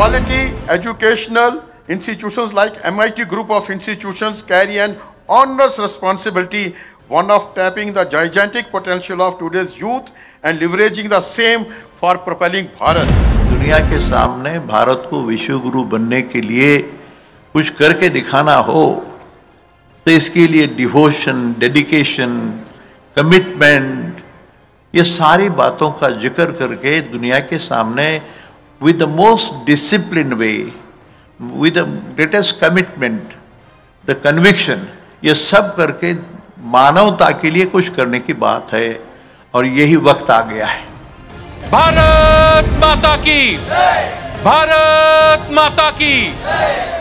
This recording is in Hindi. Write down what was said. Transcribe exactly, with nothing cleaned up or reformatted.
Quality educational institutions like M I T group of institutions carry an onerous responsibility, one of tapping the gigantic potential of today's youth and leveraging the same for propelling Bharat. दुनिया के सामने भारत को विश्व गुरु बनने के लिए कुछ करके दिखाना हो तो इसके लिए डिवोशन, डेडिकेशन, कमिटमेंट, ये सारी बातों का जिक्र करके दुनिया के सामने with the most disciplined way, with the greatest commitment, the conviction, ये सब करके मानवता के लिए कुछ करने की बात है और यही वक्त आ गया है। भारत माता की, भारत माता की।